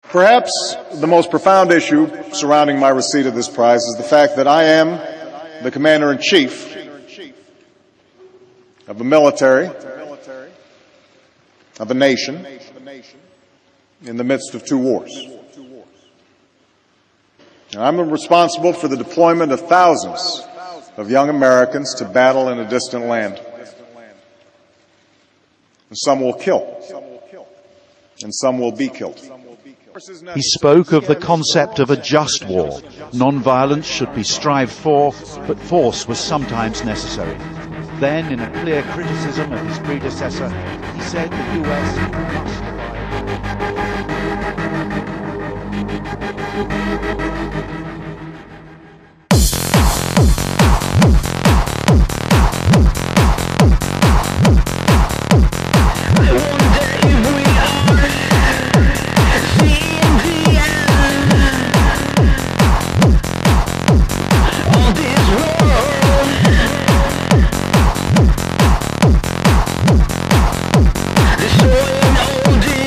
Perhaps the most profound issue surrounding my receipt of this prize is the fact that I am the Commander-in-Chief of a military, of a nation, in the midst of two wars. And I'm responsible for the deployment of thousands of young Americans to battle in a distant land. And some will kill, and some will be killed. He spoke of the concept of a just war. Non-violence should be strived for, but force was sometimes necessary. Then, in a clear criticism of his predecessor, he said the U.S. must Destroying all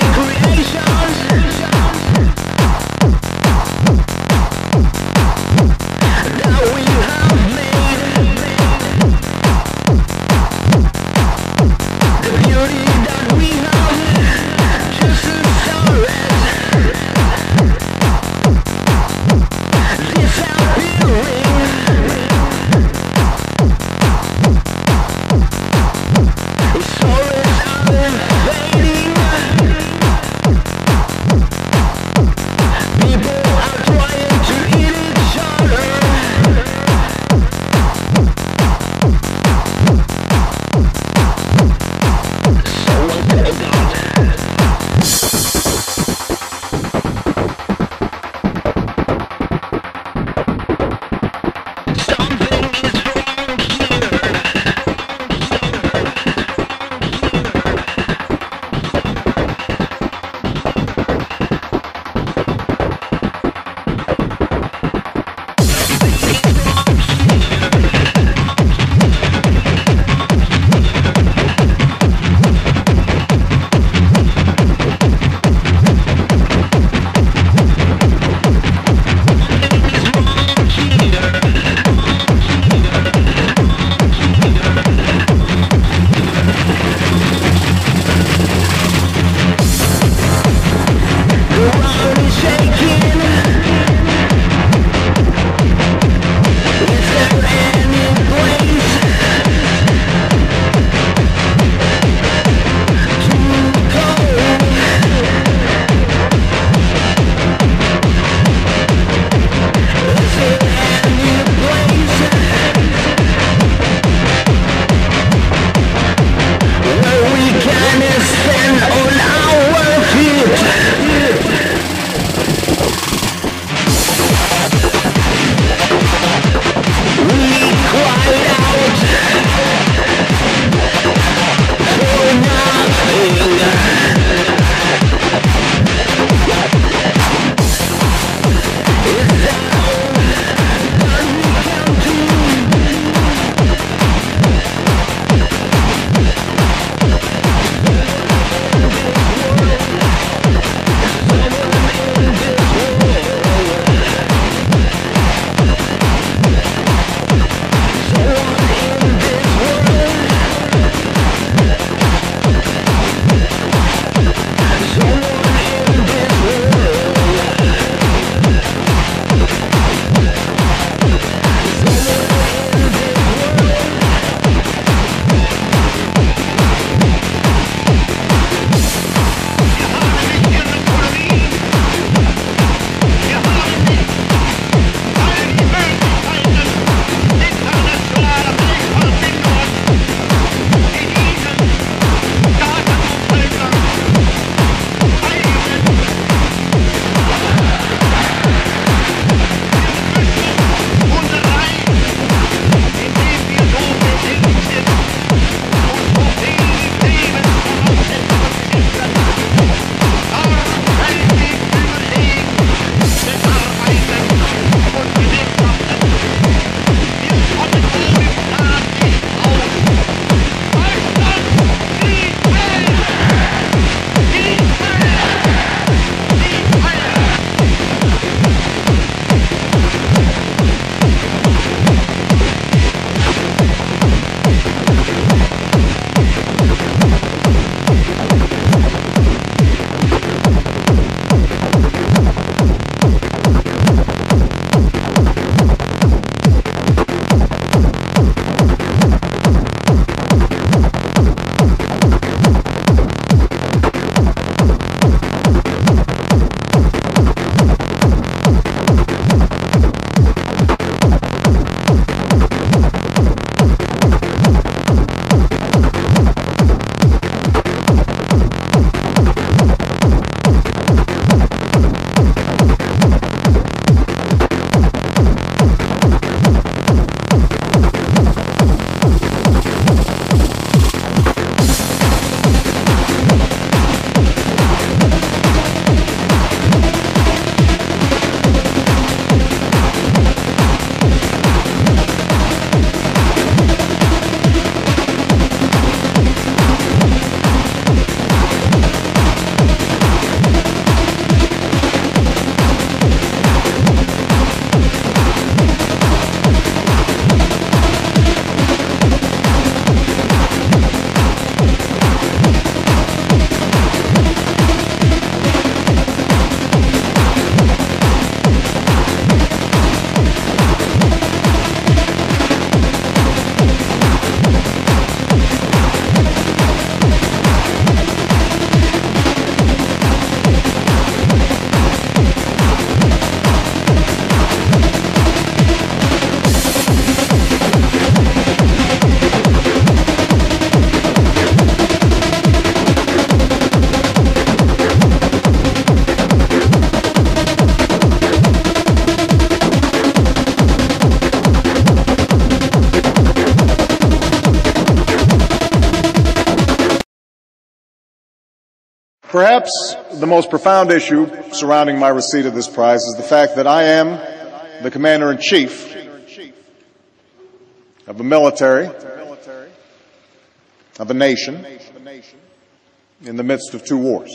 Perhaps the most profound issue surrounding my receipt of this prize is the fact that I am the Commander-in-Chief of a military, of a nation, in the midst of two wars.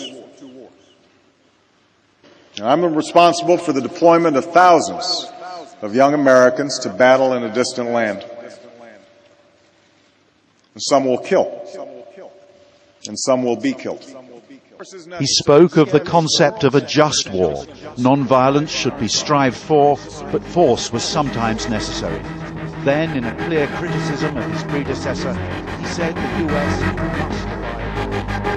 And I'm responsible for the deployment of thousands of young Americans to battle in a distant land. And some will kill, and some will be killed. He spoke of the concept of a just war. Non-violence should be strived for, but force was sometimes necessary. Then, in a clear criticism of his predecessor, he said the US must